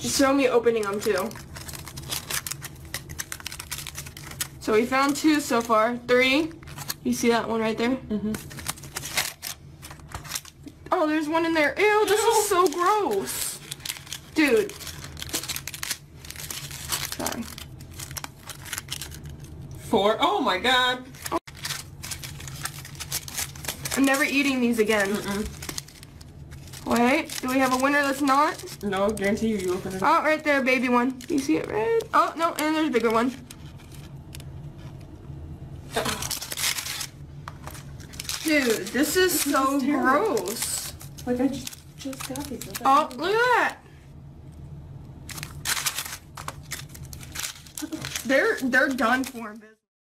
Just show me opening them too. So we found 2 so far. 3. You see that one right there? Mm-hmm. Oh, there's one in there. Ew, this is so gross. Dude. Sorry. 4. Oh my god. I'm never eating these again. Wait, do we have a winner that's not? No, guarantee you open it up. Oh, right there, baby one. You see it red? Oh, no, and there's a bigger one. Dude, this is so gross. Like I just got these. Oh, look at that. They're done for in business.